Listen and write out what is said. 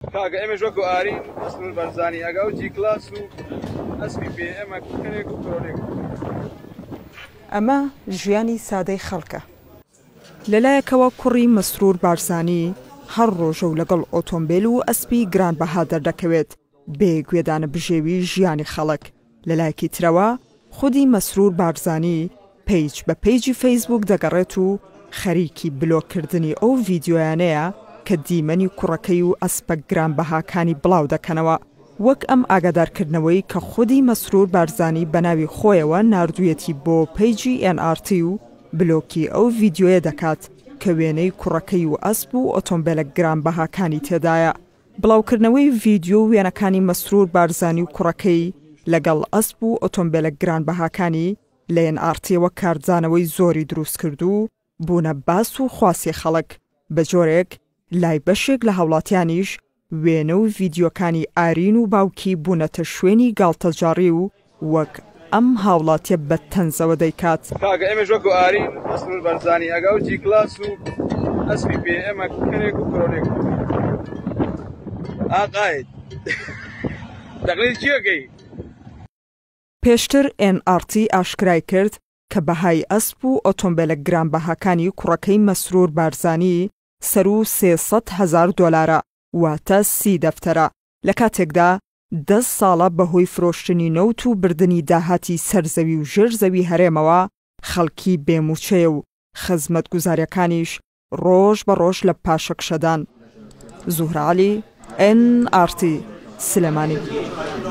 کاگە ئێمە ژوەکو ئارین ئەسنور بەرزانی ئەگا و جی کلاس و ئەسپی پێ ئەمە کەنێک و کڕۆنێک. ئەمە ژیانی سادەی خەڵکە. لەلایەکەوە کوڕی مەسرور بارزانی هەر ڕۆژە و لەگەڵ ئۆتۆمبیل و ئەسپی گرانبەها دەردەکەوێت بێ گوێدانە بژێوی ژیانی خەڵک. لەلایەکی ترەوە خودی مەسرور بارزانی پیج بە پیجی فەیسبوک دەگەڕێت و خەریکی بلۆکردنی ئەو ڤیدیۆیانەیە کە دیمەنی کوڕەکەی و ئەسپە گرانبەهاکانی بڵاو دەکەنەوە، وەک ئەم ئاگادارکردنەوەی کە خودی مەسرور بارزانی بە ناوی خۆیەوە ناردوویەتی بۆ پیجی NRT و بلۆکی ئەو ڤیدیۆیە دەکات کە وێنەی کوڕەکەی و ئەسپ و ئۆتۆمبیلە گرانبەهاکانی تێدایە. بڵاوکردنەوەی ڤیدیۆ و وێنەکانی مەسرور بارزانی و کوڕەکەی لەگەڵ ئەسپ و ئۆتۆمبیلە گرانبەهاکانی لە NRTەوە کارزانەوەی زۆری دروست کرد و بوونە باس و خواسی خەڵک. بە جۆرێک لای بەشێک لە هاوڵاتیانیش وێنە و ڤیدیۆکانی ئارین و باوکی بوونەتە شوێنی گاڵتەجاڕی و وەک ئەم هاوڵاتیە بە تەنزەوە دەیکات. کاگە ئێمە ژوەکو ئارین ئەسنور بەرزانی ئەگا و جی کلاس و ئەسپی پێ ئەمە کەنێک و کڕۆنێک. ئاقایت دەقلێت چیەکەی؟ پێشتر NRT ئاشکرای کرد کە بەهای ئەسپ و ئۆتۆمبیلە گرانبەهاکانی کوڕەکەی مەسرور بارزانی سەر و $300,000 واتە 30 دەفتەرە. لە کاتێکدا 10 ساڵە بەهۆی فرۆشتنی نەوت و بردننی داهاتی سەرزەوی و ژێرزەوی هەرێمەوە خەڵکی بێموچەیە و خزمەت گوزاریەکانیش ڕۆژ بە ڕۆژ لە پاشەکشەدان. زوهرە عەلی NRT سلێمانی.